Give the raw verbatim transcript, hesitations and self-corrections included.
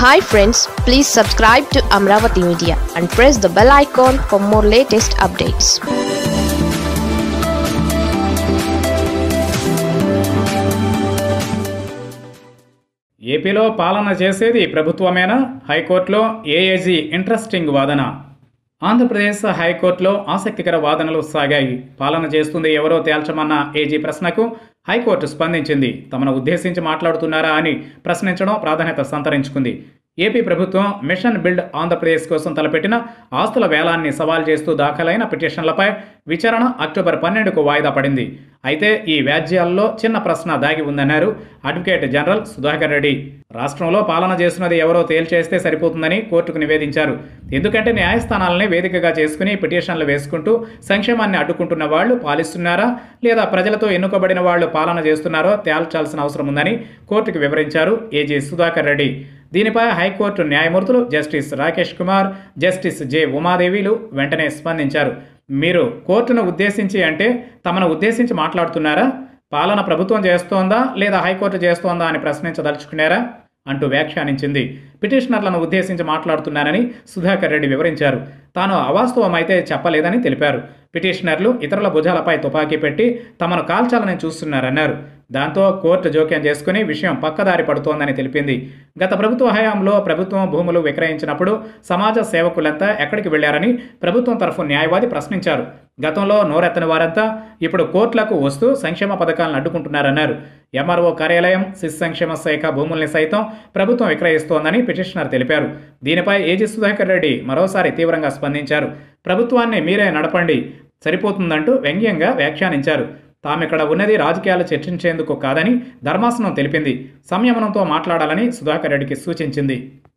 Hi friends, please subscribe to Amravati Media and press the bell icon for more latest updates. ఏపీలో పాలన చేసేది ప్రభుత్వమేనా? హైకోర్టులో AAG interesting వాదన. ఆంధ్రప్రదేశ్ హైకోర్టులో ఆసక్తికర వాదనలు సాగాయి. పాలన చేస్తుంది ఎవరో తేల్చమన్న ఏజీ ప్రశ్నకు హైకోర్టు స్పందించింది. తమను ఉద్దేశించి మాట్లాడుతున్నారా అని ప్రశ్నించడం ప్రాధాన్యత సంతరించుకుంది. ఏపీ ప్రభుత్వం మిషన్ బిల్డ్ ఆంధ్రప్రదేశ్ కోసం తలపెట్టిన ఆస్తుల వేలాన్ని సవాల్ చేస్తూ దాఖలైన పిటిషన్లపై విచారణ అక్టోబర్ పన్నెండుకు వాయిదా పడింది. అయితే ఈ వ్యాజ్యాల్లో చిన్న ప్రశ్న దాగి ఉందన్నారు అడ్వకేట్ జనరల్ సుధాకర్ రెడ్డి. రాష్ట్రంలో పాలన చేస్తున్నది ఎవరో తేల్చేస్తే సరిపోతుందని కోర్టుకు నివేదించారు. ఎందుకంటే న్యాయస్థానాలని వేదికగా చేసుకుని పిటిషన్లు వేసుకుంటూ సంక్షేమాన్ని అడ్డుకుంటున్న వాళ్లు పాలిస్తున్నారా లేదా ప్రజలతో ఎన్నుకోబడిన వాళ్లు పాలన చేస్తున్నారో తేల్చాల్సిన అవసరం ఉందని కోర్టుకు వివరించారు ఏజీ సుధాకర్ రెడ్డి. దీనిపై హైకోర్టు న్యాయమూర్తులు justice Rakesh Kumar, justice J ఉమాదేవిలు వెంటనే స్పందించారు. మీరు కోర్టును ఉద్దేశించి అంటే తమను ఉద్దేశించి మాట్లాడుతున్నారా? పాలన ప్రభుత్వం చేస్తోందా లేదా హైకోర్టు చేస్తోందా అని ప్రశ్నించదలుచుకున్నారా అంటూ వ్యాఖ్యానించింది. పిటిషనర్లను ఉద్దేశించి మాట్లాడుతున్నానని సుధాకర్ రెడ్డి వివరించారు. తాను అవాస్తవమైతే చెప్పలేదని తెలిపారు. పిటిషనర్లు ఇతరుల భుజాలపై తుపాకీ పెట్టి తమను కాల్చాలని చూస్తున్నారన్నారు. దాంతో కోర్టు జోక్యం చేసుకుని విషయం పక్కదారి పడుతోందని తెలిపింది. గత ప్రభుత్వ హయాంలో ప్రభుత్వం భూములు విక్రయించినప్పుడు సమాజ సేవకులంతా ఎక్కడికి వెళ్లారని ప్రభుత్వం తరఫు న్యాయవాది ప్రశ్నించారు. గతంలో నోరెత్తని వారంతా ఇప్పుడు కోర్టులకు వస్తూ సంక్షేమ పథకాలను అడ్డుకుంటున్నారన్నారు. ఎంఆర్ఓ కార్యాలయం, శిశు సంక్షేమ శాఖ భూముల్ని సైతం ప్రభుత్వం విక్రయిస్తోందని పిటిషనర్ తెలిపారు. దీనిపై ఏజీ సుధాకర్ రెడ్డి మరోసారి తీవ్రంగా స్పందించారు. ప్రభుత్వాన్ని మీరే నడపండి సరిపోతుందంటూ వ్యంగ్యంగా వ్యాఖ్యానించారు. తామిక్కడ ఉన్నది రాజకీయాలు చర్చించేందుకు కాదని ధర్మాసనం తెలిపింది. సంయమనంతో మాట్లాడాలని సుధాకర్ రెడ్డికి సూచించింది.